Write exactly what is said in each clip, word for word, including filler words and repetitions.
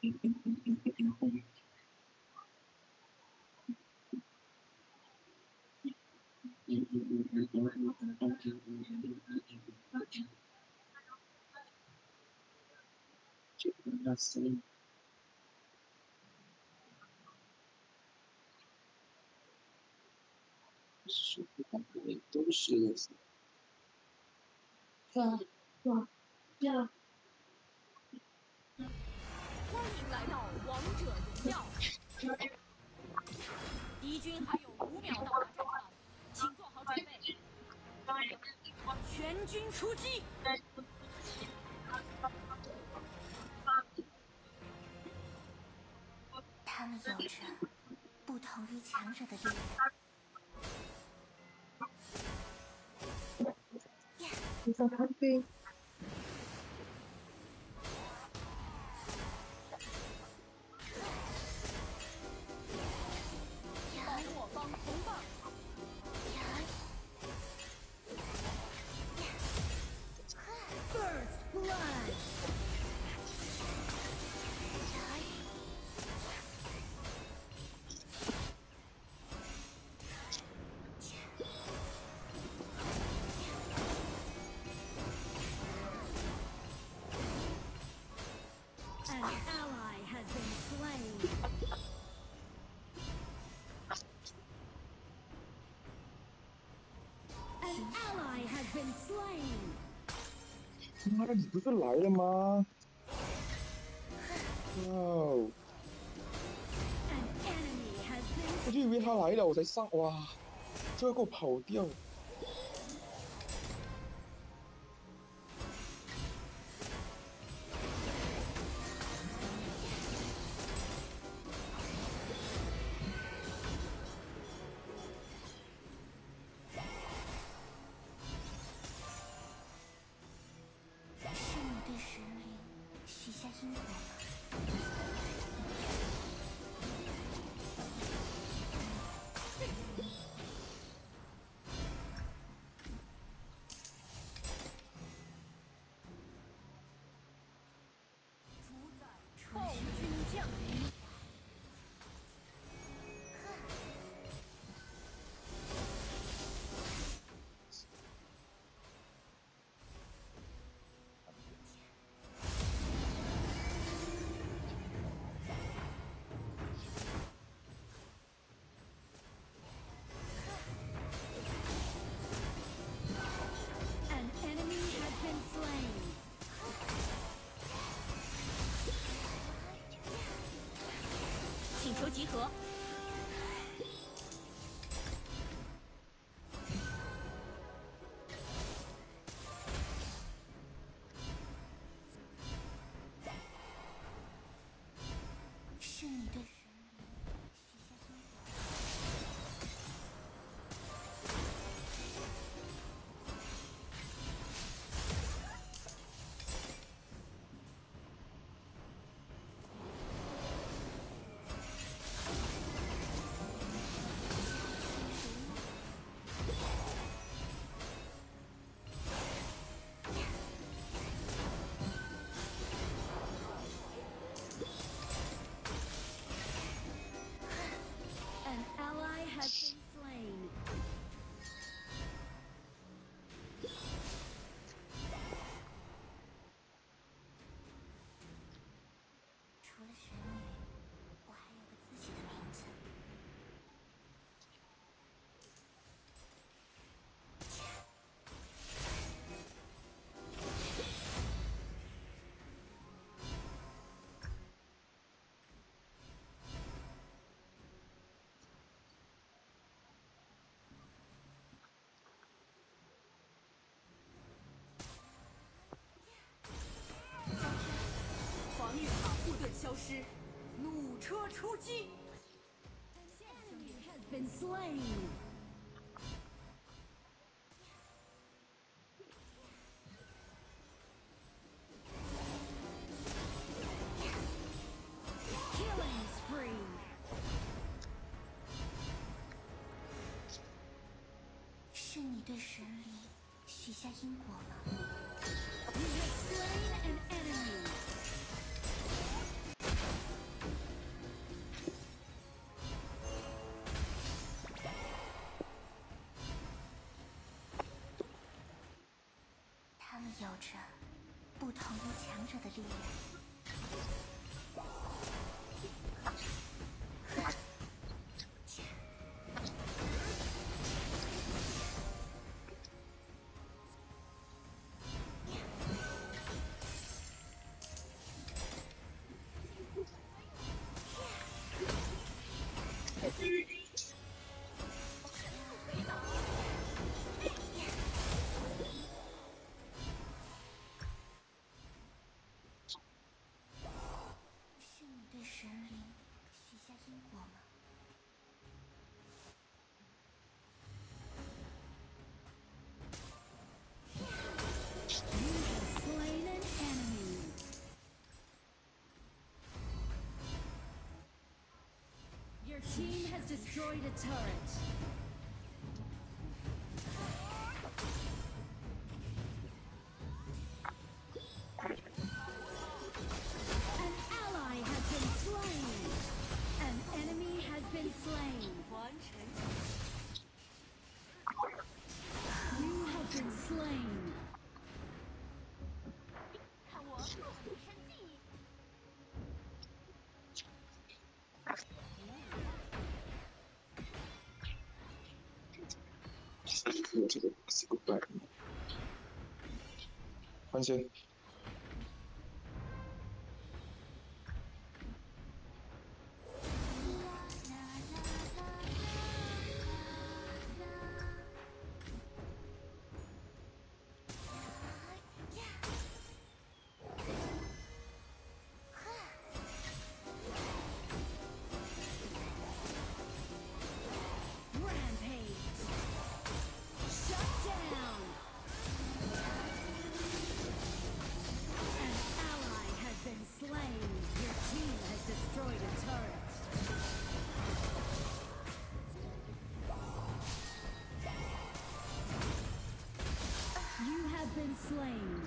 那是是不对，都是的。啊啊呀！ 欢迎来到王者荣耀。敌军还有五秒到达战场，请做好准备。全军出击！ 他们有着不同于强者的力量。 你在旁边。 帮我帮红棒。First blood。An ally has been slain. An ally has been slain. 妈的，你不是来了吗？哇！我就以为他来了，我才上。哇，这个给我跑掉。 是你对神灵许下因果吗？ 主宰暴君降临。An enemy has been slain. 请求集合。 是你对神灵许下因果。 An ally has been slain. 除了神女，我还有个自己的名字。 防御塔护盾消失，弩车出击。Enemy has been slain. Killing spree. 是你对神灵许下因果吗？ You have slain an enemy. 着不同于强者的力量。是你对神灵许下因果吗？ Slain an enemy. Your team has destroyed a turret. An ally has been slain. An enemy has been slain. You have been slain. 看我破釜沉舟。 我这个是个白，换线。 Been slain.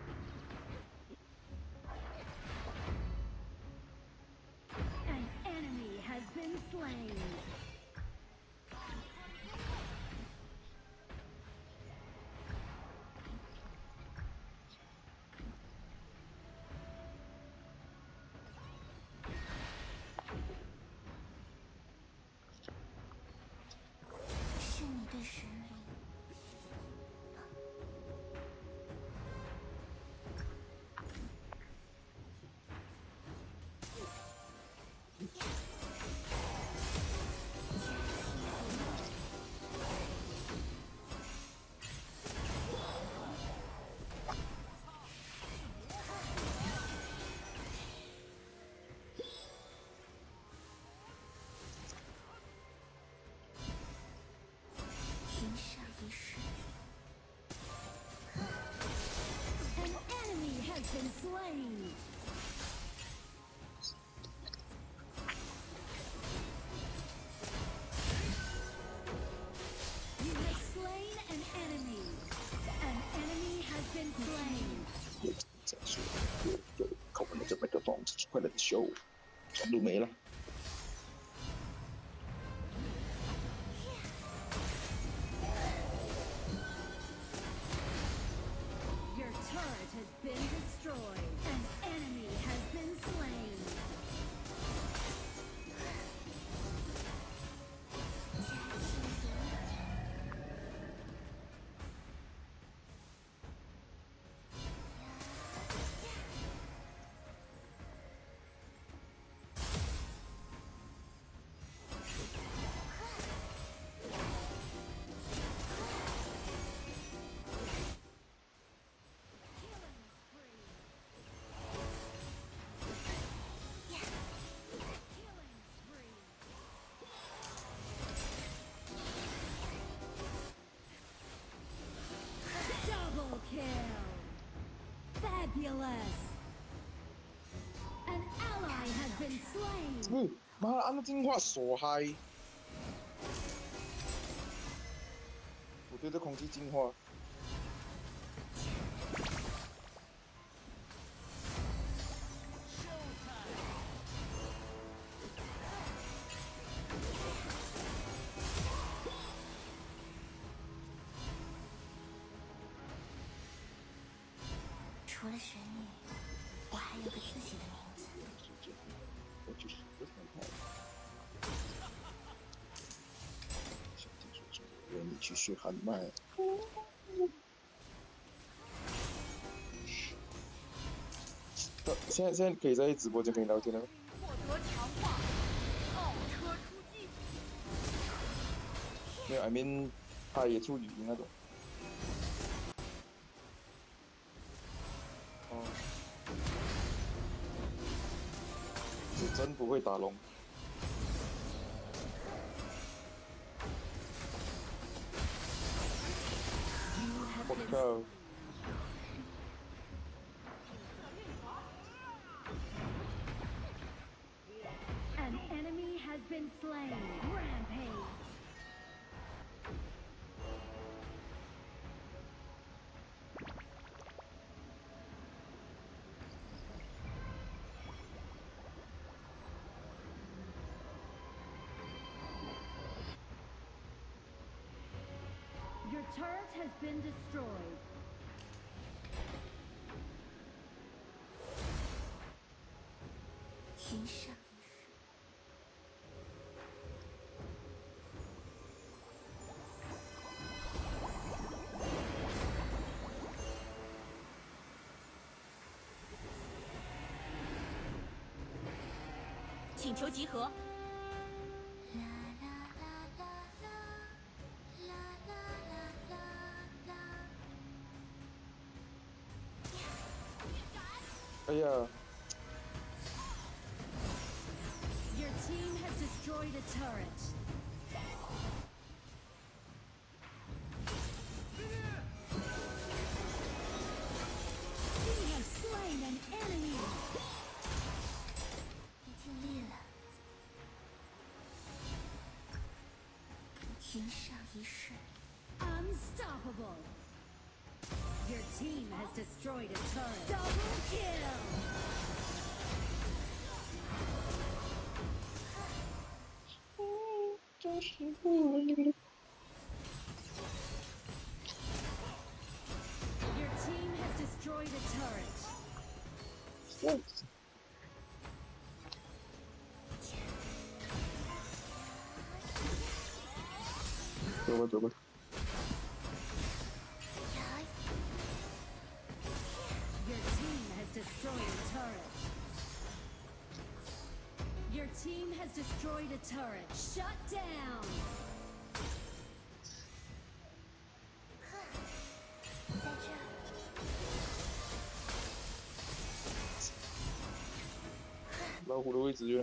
An enemy has been slain. Been slain. You have slain an enemy. An enemy has been slain. 再说，就靠我们这麦克风，快乐的秀，全都没了。 Has been destroyed. An enemy has been slain. Kill! Fabulous! An ally has been slain! 嗯，妈的，按照进化锁嗨！我对这空气净化。 除了神女，我还有个自己的名字。 我就是不想看。小弟说说，我你去学喊麦。现在现在可以在直播间跟你聊天了吗？ 获得强化，奥车出击。 没有 ，I mean， 他也出语音那种。哦。是真不会打龙。我靠！ An enemy has been slain. Rampage. Your turret has been destroyed. 云上。 请求集合。 哎呀！ Your team has destroyed a turret. You have slain an enemy. 你尽力了。云上一世。 Unstoppable. Your team has destroyed a turret. Double kill. Your team has destroyed a turret. What? 走吧走吧。 Your team has destroyed a turret. Your team has destroyed a turret. Shut down. 在这儿。 老虎的位置远。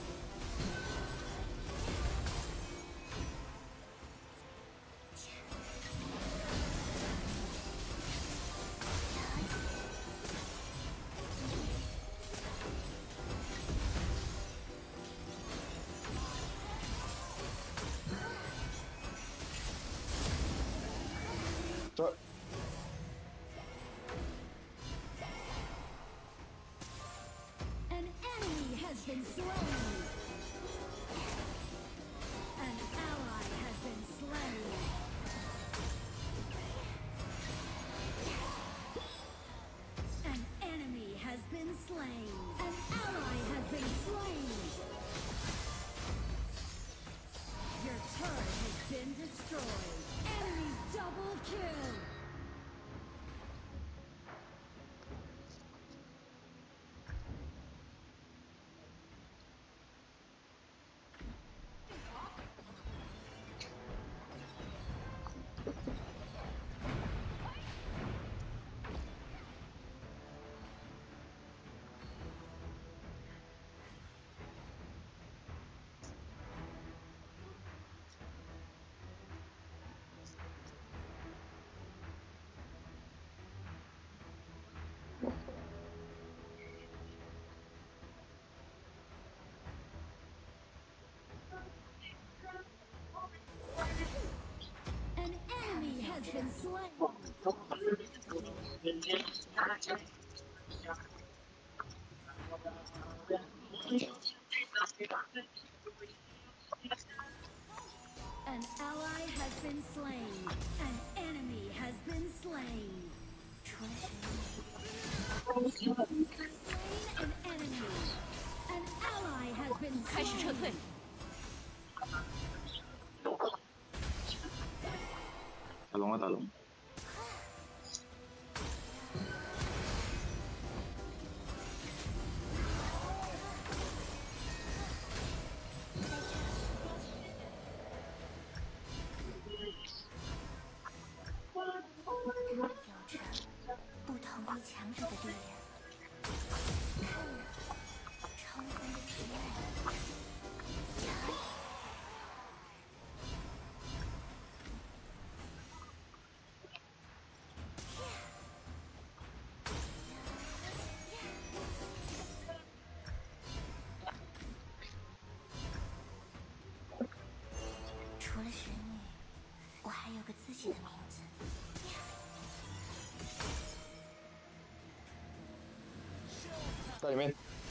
这 An enemy has been slain. An ally has been slain. An enemy has been slain. An ally has been slain. Your turret has been destroyed. Enemy double kill. An enemy has been slain. An ally has been slain. An enemy has been slain. 除了神女， An enemy. An ally has been 开始撤退。 打龙啊打龙！ 有着不同于强者的力量。看了，超凡的体验。除了神女，我还有个自己的名字。 在里面。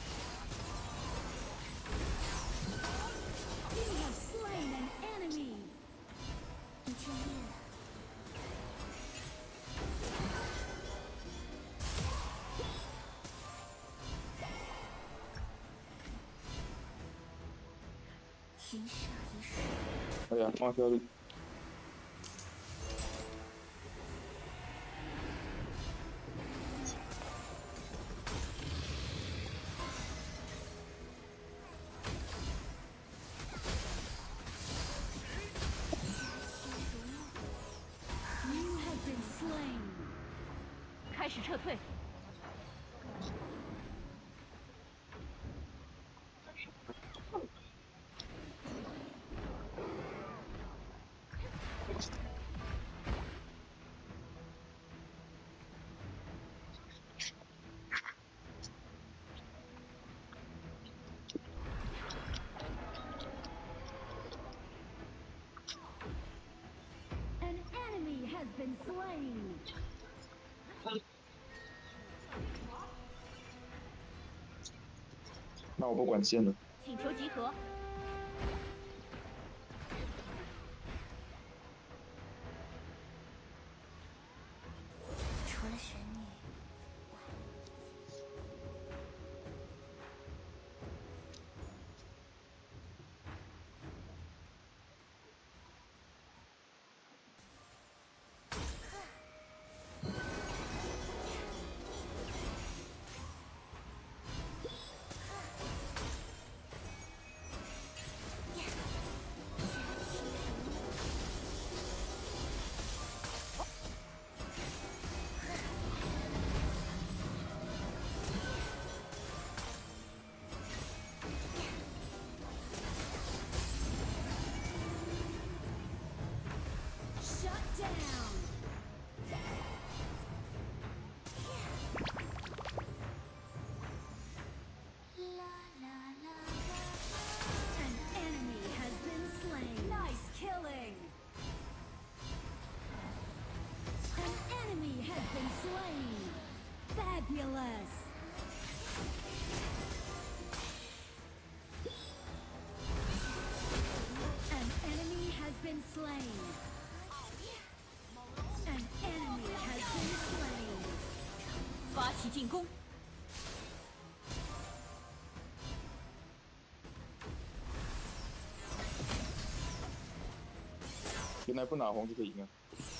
You have slain an enemy. 你尽力了。行少一世。 哎呀，忘掉了。 开始撤退。 An enemy has been slain. 那我不管线了。 请求集合。 除了神女， Fabulous. An enemy has been slain. An enemy has been slain. 发起进攻。 原来不拿红就可以赢啊！